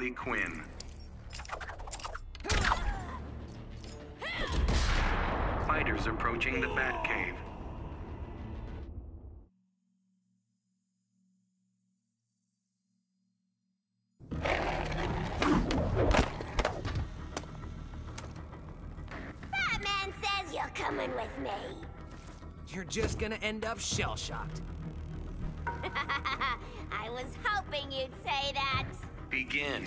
Lee Quinn. Fighters approaching the Batcave. Batman says you're coming with me. You're just gonna end up shell-shocked. I was hoping you'd say that. Begin.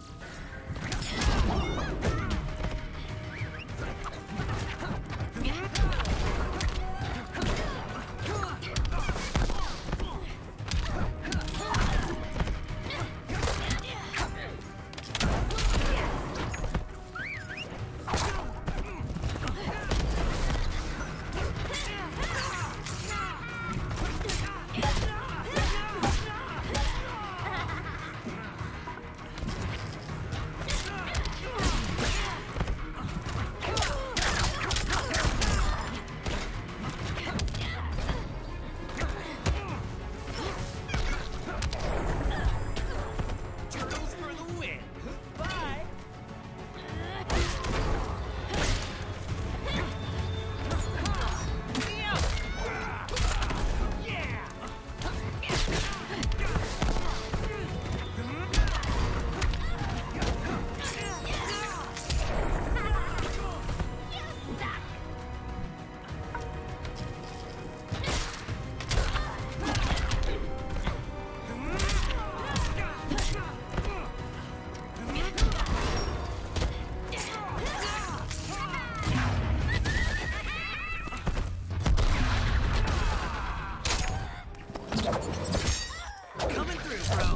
Coming through, bro.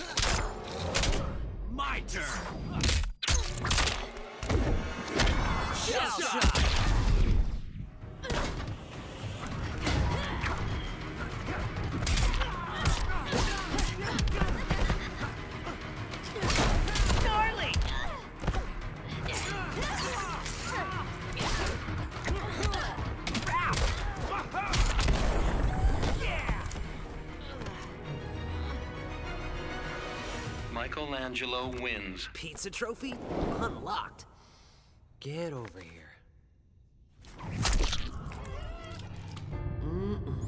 My turn. Shell shot. Michelangelo wins. Pizza trophy unlocked. Get over here.